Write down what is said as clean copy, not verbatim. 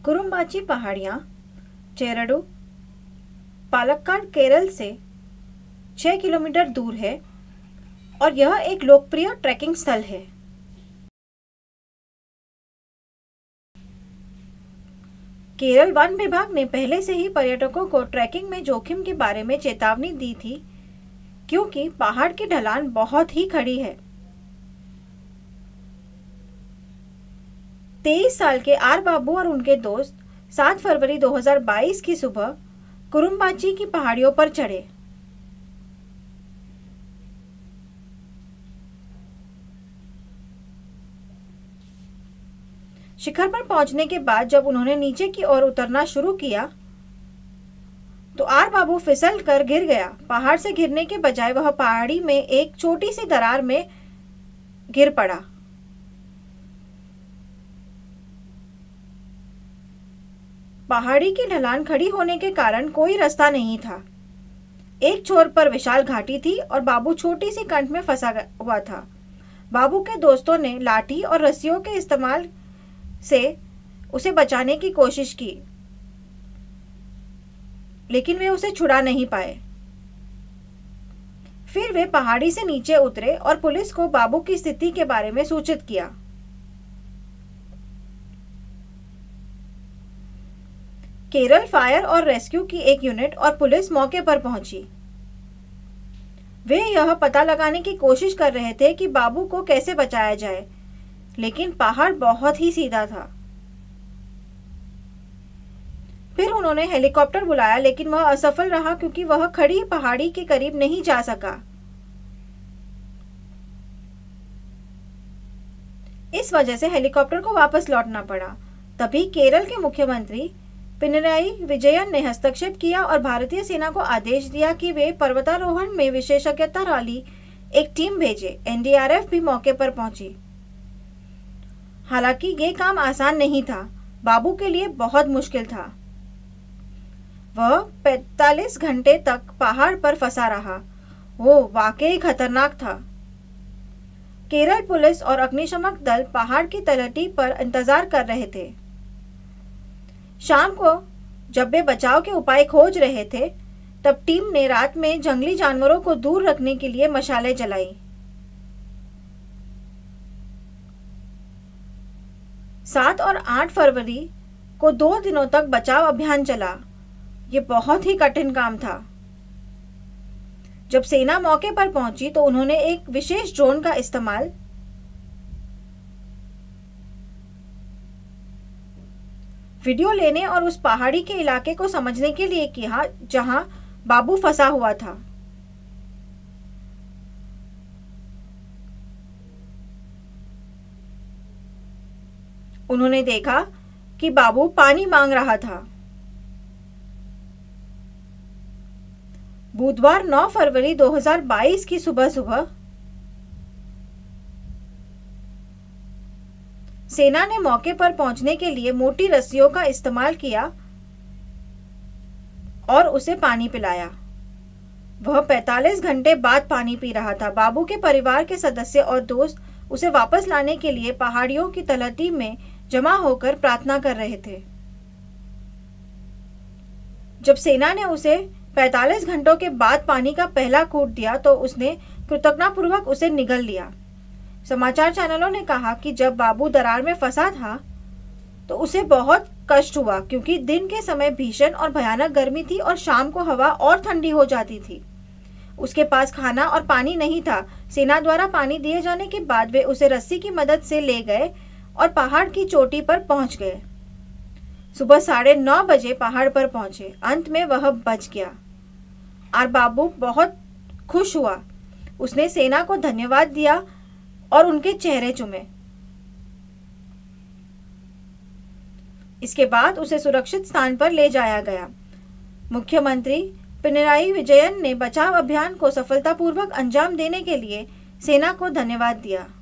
कुरुम्बाची पहाड़ियाँ चेरडू, पालक्काड, केरल से 6 किलोमीटर दूर है और यह एक लोकप्रिय ट्रैकिंग स्थल है। केरल वन विभाग ने पहले से ही पर्यटकों को ट्रैकिंग में जोखिम के बारे में चेतावनी दी थी, क्योंकि पहाड़ की ढलान बहुत ही खड़ी है। 23 साल के आर बाबू और उनके दोस्त 7 फरवरी 2022 की सुबह कुरुम्बाची की पहाड़ियों पर चढ़े। शिखर पर पहुंचने के बाद जब उन्होंने नीचे की ओर उतरना शुरू किया तो आर बाबू फिसल कर गिर गया। पहाड़ से गिरने के बजाय वह पहाड़ी में एक छोटी सी दरार में गिर पड़ा। पहाड़ी की ढलान खड़ी होने के कारण कोई रास्ता नहीं था। एक छोर पर विशाल घाटी थी और बाबू छोटी सी कंठ में फंसा हुआ था। बाबू के दोस्तों ने लाठी और रस्सियों के इस्तेमाल से उसे बचाने की कोशिश की, लेकिन वे उसे छुड़ा नहीं पाए। फिर वे पहाड़ी से नीचे उतरे और पुलिस को बाबू की स्थिति के बारे में सूचित किया। केरल फायर और रेस्क्यू की एक यूनिट और पुलिस मौके पर पहुंची। वे यह पता लगाने की कोशिश कर रहे थे कि बाबू को कैसे बचाया जाए, लेकिन पहाड़ बहुत ही सीधा था। फिर उन्होंने हेलीकॉप्टर बुलाया, लेकिन वह असफल रहा क्योंकि वह खड़ी पहाड़ी के करीब नहीं जा सका। इस वजह से हेलीकॉप्टर को वापस लौटना पड़ा। तभी केरल के मुख्यमंत्री पिनराई विजयन ने हस्तक्षेप किया और भारतीय सेना को आदेश दिया कि वे पर्वतारोहण में विशेषज्ञता वाली एक टीम भेजे। एनडीआरएफ भी मौके पर पहुंची। हालांकि ये काम आसान नहीं था, बाबू के लिए बहुत मुश्किल था। वह 45 घंटे तक पहाड़ पर फंसा रहा। वो वाकई खतरनाक था। केरल पुलिस और अग्निशमन दल पहाड़ की तलहटी पर इंतजार कर रहे थे। शाम को जब वे बचाव के उपाय खोज रहे थे, तब टीम ने रात में जंगली जानवरों को दूर रखने के लिए मशालें जलाई। 7 और 8 फरवरी को 2 दिनों तक बचाव अभियान चला। ये बहुत ही कठिन काम था। जब सेना मौके पर पहुंची तो उन्होंने एक विशेष ड्रोन का इस्तेमाल वीडियो लेने और उस पहाड़ी के इलाके को समझने के लिए किया जहां बाबू फंसा हुआ था। उन्होंने देखा कि बाबू पानी मांग रहा था। बुधवार 9 फरवरी 2022 की सुबह सेना ने मौके पर पहुंचने के लिए मोटी रस्सियों का इस्तेमाल किया और उसे पानी पिलाया। वह 45 घंटे बाद पानी पी रहा था। बाबू के परिवार के सदस्य और दोस्त उसे वापस लाने के लिए पहाड़ियों की तलहटी में जमा होकर प्रार्थना कर रहे थे। जब सेना ने उसे 45 घंटों के बाद पानी का पहला घूंट दिया तो उसने कृतज्ञतापूर्वक उसे निगल लिया। समाचार चैनलों ने कहा कि जब बाबू दरार में फंसा था तो उसे बहुत कष्ट हुआ, क्योंकि दिन के समय भीषण और भयानक गर्मी थी और शाम को हवा और ठंडी हो जाती थी। उसके पास खाना और पानी नहीं था। सेना द्वारा पानी दिए जाने के बाद वे उसे रस्सी की मदद से ले गए और पहाड़ की चोटी पर पहुंच गए। सुबह 9:30 बजे पहाड़ पर पहुंचे। अंत में वह बच गया। और बाबू बहुत खुश हुआ। उसने सेना को धन्यवाद दिया और उनके चेहरे चूमे। इसके बाद उसे सुरक्षित स्थान पर ले जाया गया। मुख्यमंत्री पिनराई विजयन ने बचाव अभियान को सफलतापूर्वक अंजाम देने के लिए सेना को धन्यवाद दिया।